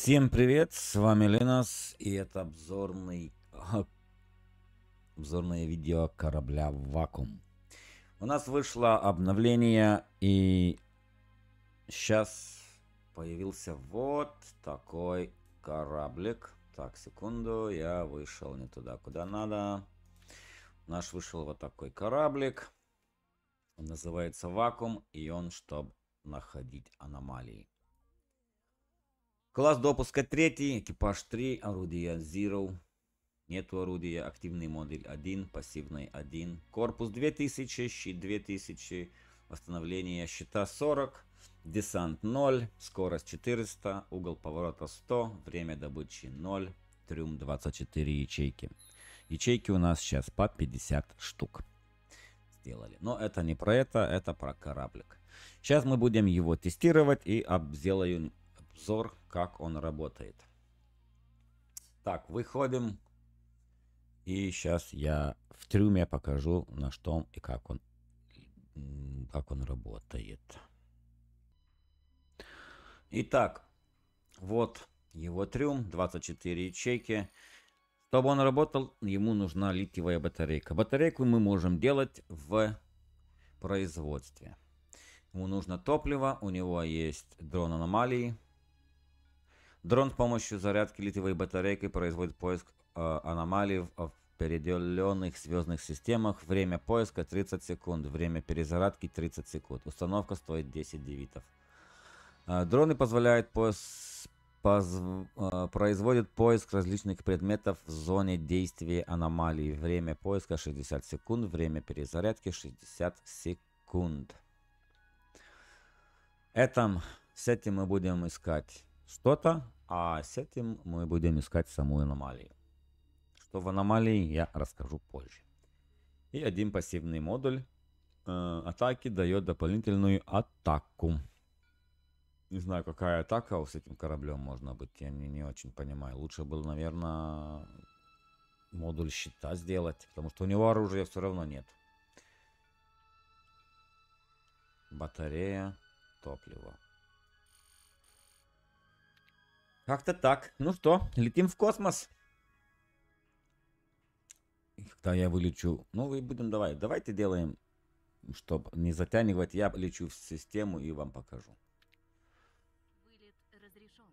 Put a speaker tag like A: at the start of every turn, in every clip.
A: Всем привет, с вами Ленас, и это обзорное видео корабля Вакуум. У нас вышло обновление, и сейчас появился вот такой кораблик. Так, секунду, я вышел не туда, куда надо. Наш вышел вот такой кораблик. Он называется Вакуум, и он, чтобы находить аномалии. Класс допуска 3, экипаж 3, орудие Zero. Нету орудия, активный модуль 1, пассивный 1. Корпус 2000, щит 2000, восстановление щита 40, десант 0, скорость 400, угол поворота 100, время добычи 0, трюм 24 ячейки. Ячейки у нас сейчас по 50 штук сделали. Но это не про это про кораблик. Сейчас мы будем его тестировать и сделаю обзор, как он работает. Так, выходим. И сейчас я в трюме покажу, на что и как он работает. Итак, вот его трюм, 24 ячейки. Чтобы он работал, ему нужна литиевая батарейка. Батарейку мы можем делать в производстве. Ему нужно топливо, у него есть дрон аномалии. Дрон с помощью зарядки литиевой батарейкой производит поиск аномалий в определенных звездных системах. Время поиска 30 секунд, время перезарядки 30 секунд. Установка стоит 10 девитов. Дроны позволяют производят поиск различных предметов в зоне действия аномалий. Время поиска 60 секунд, время перезарядки 60 секунд. С этим мы будем искать что-то, а с этим мы будем искать саму аномалию. Что в аномалии, я расскажу позже. И один пассивный модуль атаки дает дополнительную атаку. Не знаю, какая атака с этим кораблем можно быть, я не очень понимаю. Лучше было, наверное, модуль щита сделать, потому что у него оружия все равно нет. Батарея, топливо. Как-то так. Ну что, летим в космос. Когда я вылечу, ну и будем давайте делаем, чтобы не затягивать, я лечу в систему и вам покажу.
B: Вылет разрешен.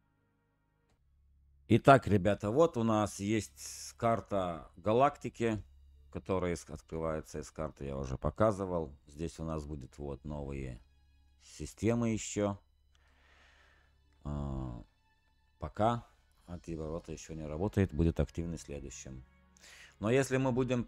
A: Итак, ребята, вот у нас есть карта галактики, которая открывается из карты, я уже показывал. Здесь у нас будет вот новые системы еще. Пока антиворота еще не работает, будет активный в следующем. Но если мы будем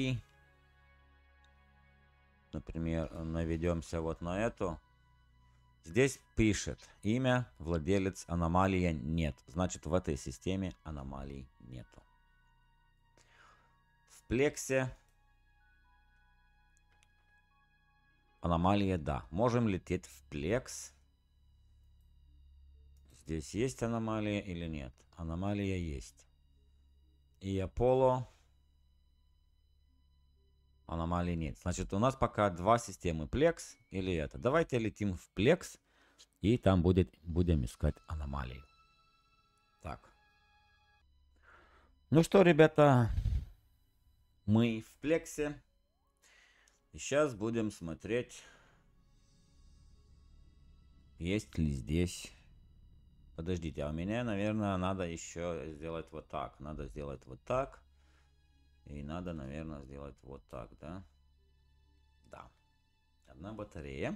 A: например, наведемся вот на эту, здесь пишет имя, владелец, аномалия нет. Значит, в этой системе аномалий нету. В плексе аномалия, да. Можем лететь в плекс. Здесь есть аномалия или нет? Аномалия есть. И Аполло. Аномалии нет. Значит, у нас пока два системы. Плекс или это. Давайте летим в плекс. И там будем искать аномалии. Так. Ну что, ребята. Мы в плексе. И сейчас будем смотреть, есть ли здесь. Подождите, а у меня, наверное, надо еще сделать вот так. Надо сделать вот так. И надо, наверное, сделать вот так, да? Да. Одна батарея.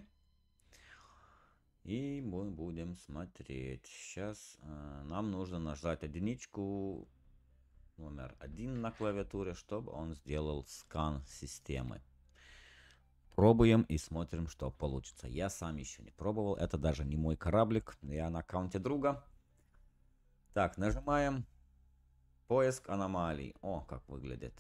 A: И мы будем смотреть. Сейчас нам нужно нажать единичку, номер 1 на клавиатуре, чтобы он сделал скан системы. Пробуем и смотрим, что получится. Я сам еще не пробовал. Это даже не мой кораблик. Я на аккаунте друга. Так, нажимаем. Поиск аномалий. О, как выглядит.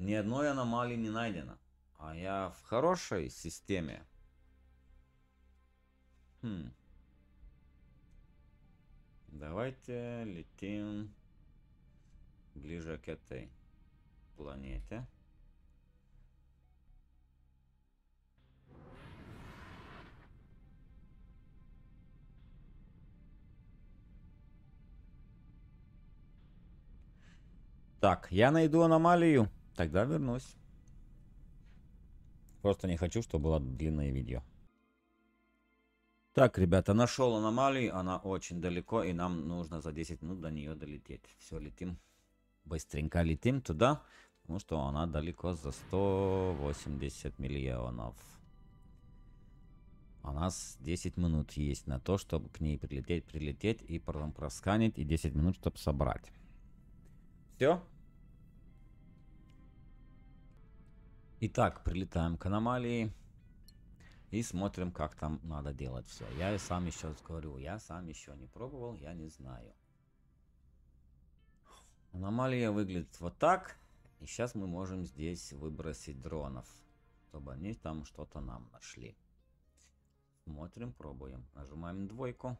A: Ни одной аномалии не найдено. А я в хорошей системе. Давайте летим ближе к этой планете. Так, я найду аномалию, тогда вернусь. Просто не хочу, чтобы было длинное видео. Так, ребята, нашел аномалию, она очень далеко, и нам нужно за 10 минут до нее долететь. Все, летим. Быстренько летим туда, потому что она далеко, за 180 миллионов. У нас 10 минут есть на то, чтобы к ней прилететь и потом просканить, и 10 минут, чтобы собрать. Все. Итак, прилетаем к аномалии и смотрим, как там надо делать все. Я сам еще говорю, я сам еще не пробовал, я не знаю. Аномалия выглядит вот так. И сейчас мы можем здесь выбросить дронов, чтобы они там что-то нам нашли. Смотрим, пробуем. Нажимаем двойку.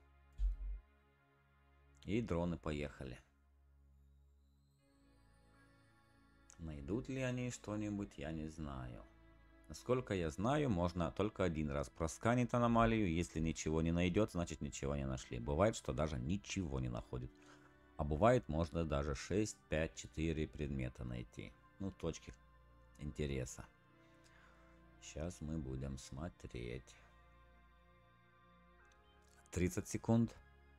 A: И дроны поехали. Найдут ли они что-нибудь, я не знаю. Насколько я знаю, можно только один раз просканить аномалию. Если ничего не найдет, значит ничего не нашли. Бывает, что даже ничего не находит. А бывает, можно даже 6, 5, 4 предмета найти. Ну, точки интереса. Сейчас мы будем смотреть. 30 секунд.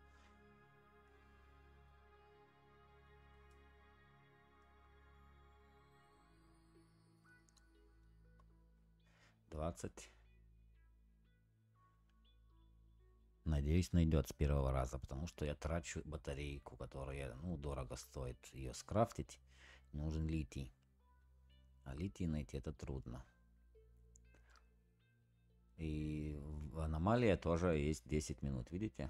A: Надеюсь, найдет с первого раза, потому что я трачу батарейку, которая, ну, дорого стоит ее скрафтить. Нужен литий. А литий найти это трудно. И аномалия тоже есть 10 минут, видите?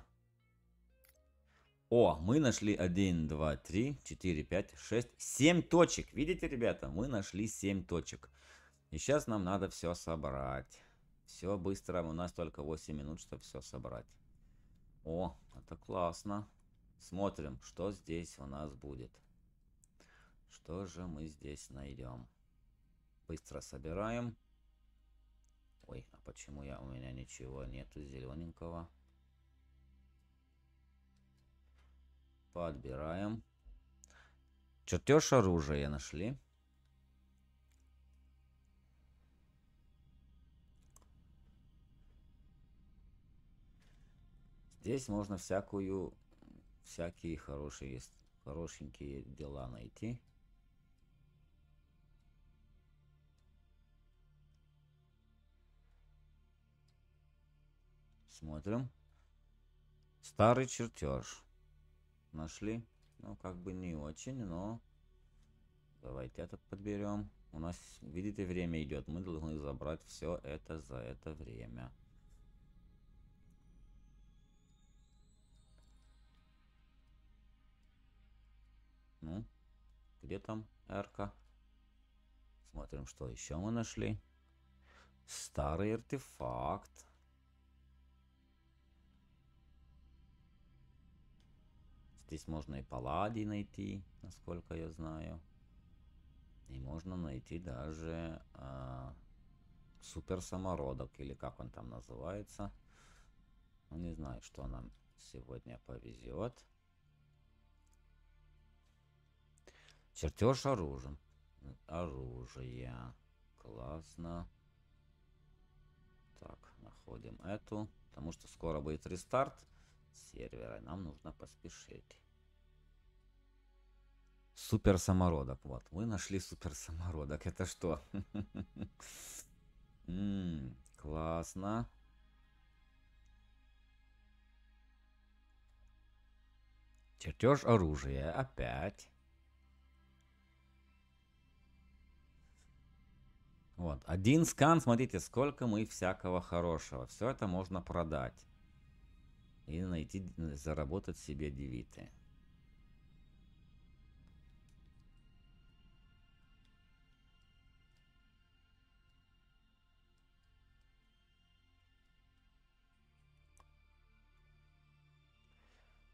A: О, мы нашли 1, 2, 3, 4, 5, 6, 7 точек. Видите, ребята? Мы нашли 7 точек. И сейчас нам надо все собрать. Все быстро, у нас только 8 минут, чтобы все собрать. О, это классно. Смотрим, что здесь у нас будет. Что же мы здесь найдем? Быстро собираем. Ой, а почему у меня ничего нету зелененького? Подбираем. Чертеж оружия нашли. Здесь можно всякие хорошенькие дела найти. Смотрим. Старый чертеж. Нашли. Ну, как бы не очень, но давайте этот подберем. У нас, видите, время идет. Мы должны забрать все это за это время. Ну, где там Эрка? Смотрим, что еще мы нашли. Старый артефакт. Здесь можно и палладий найти, насколько я знаю. И можно найти даже супер самородок, или как он там называется. Ну, не знаю, что нам сегодня повезет. Чертеж оружия. Классно. Так, находим эту. Потому что скоро будет рестарт сервера. Нам нужно поспешить. Супер самородок. Вот, мы нашли супер самородок. Это что? Классно. Чертеж оружия. Опять. Вот, один скан, смотрите, сколько мы всякого хорошего. Все это можно продать. И найти, заработать себе девиты.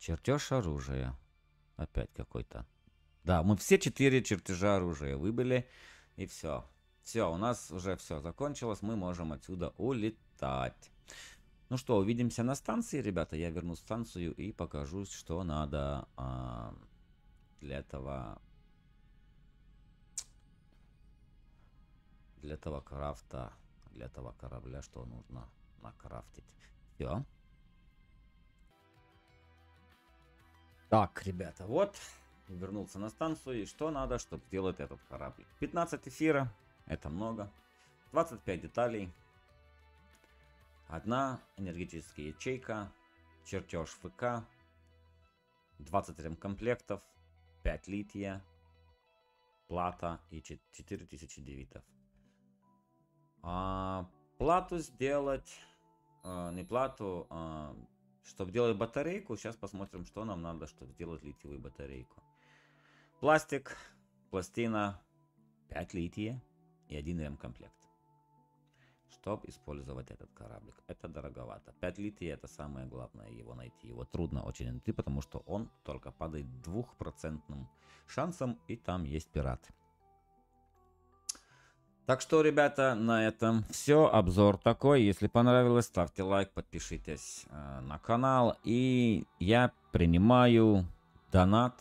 A: Чертеж оружия. Опять какой-то. Да, мы все 4 чертежа оружия выбили. И все. Все, у нас уже все закончилось. Мы можем отсюда улетать. Ну что, увидимся на станции, ребята. Я верну станцию и покажу, что надо для этого крафта, для этого корабля, что нужно накрафтить. Все. Так, ребята, вот. Вернулся на станцию. И что надо, чтобы сделать этот корабль? 15 эфира. Это много. 25 деталей. Одна энергетическая ячейка. Чертеж ФК. 20 ремкомплектов. 5 лития. Плата и 4000 девитов. Плату сделать. Не плату. Чтобы делать батарейку. Сейчас посмотрим, что нам надо, чтобы сделать литиевую батарейку. Пластик, пластина, 5 лития и 1 ремкомплект. Чтобы использовать этот кораблик. Это дороговато. 5 лития это самое главное его найти. Его трудно очень найти, потому что он только падает 2% шансом, и там есть пираты. Так что, ребята, на этом все. Обзор такой. Если понравилось, ставьте лайк, подпишитесь на канал. И я принимаю донат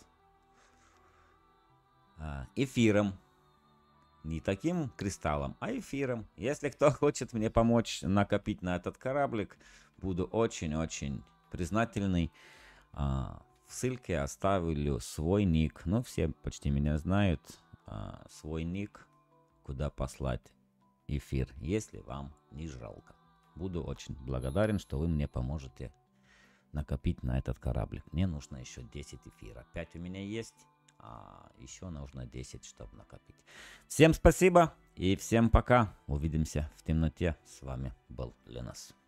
A: эфиром. Не таким кристаллом, а эфиром. Если кто хочет мне помочь накопить на этот кораблик, буду очень-очень признательный. В ссылке оставлю свой ник. Ну, все почти меня знают. Свой ник, куда послать эфир, если вам не жалко. Буду очень благодарен, что вы мне поможете накопить на этот кораблик. Мне нужно еще 10 эфира. 5 у меня есть. Еще нужно 10, чтобы накопить. Всем спасибо и всем пока. Увидимся в темноте. С вами был Ленос.